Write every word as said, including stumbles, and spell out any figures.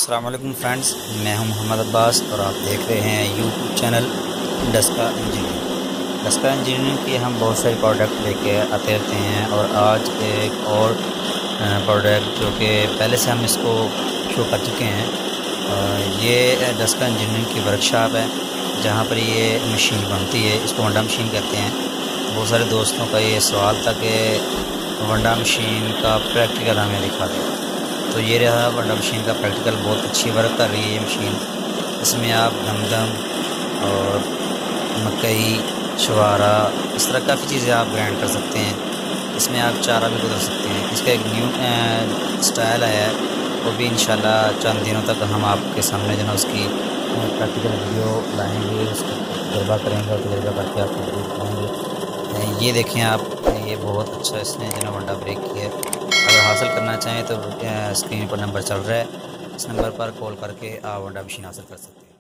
अस्सलाम वालेकुम फ्रेंड्स, मैं हूं मोहम्मद अब्बास और आप देख रहे हैं YouTube channel Daska engineering. Daska engineering की हम बहुत सारे प्रोडक्ट लेके आते रहते हैं और आज एक और प्रोडक्ट जो कि पहले से हम इसको शो कर चुके हैं। ये डस्का इंजीनियरिंग की वर्कशॉप है जहां पर ये मशीन बनती है, इसको वंडा मशीन कहते हैं। बहुत सारे दोस्तों का ये सवाल था कि वंडा मशीन का प्रैक्टिकल हमें दिखा दें, तो ये रहा वंडा मशीन का प्रैक्टिकल। बहुत अच्छी वर्क कर रही है ये मशीन। इसमें आप दमदम और मकई, छुआरा, इस तरह काफ़ी चीज़ें आप ग्राइंड कर सकते हैं। इसमें आप चारा भी गुजर सकते हैं। इसका एक न्यू स्टाइल आया है, वो भी इंशाल्लाह चंद दिनों तक हम आपके सामने जो है उसकी प्रैक्टिकल वीडियो लाएँगे, उसका तजर्बा करेंगे और तजर्बा करके आपको दिखाएँगे। ये देखें आप, ये बहुत अच्छा इसने जो है वंडा ब्रेक किया है। अगर हासिल करना चाहें तो स्क्रीन पर नंबर चल रहा है, इस नंबर पर कॉल करके आप वंडा मशीन हासिल कर सकते हैं।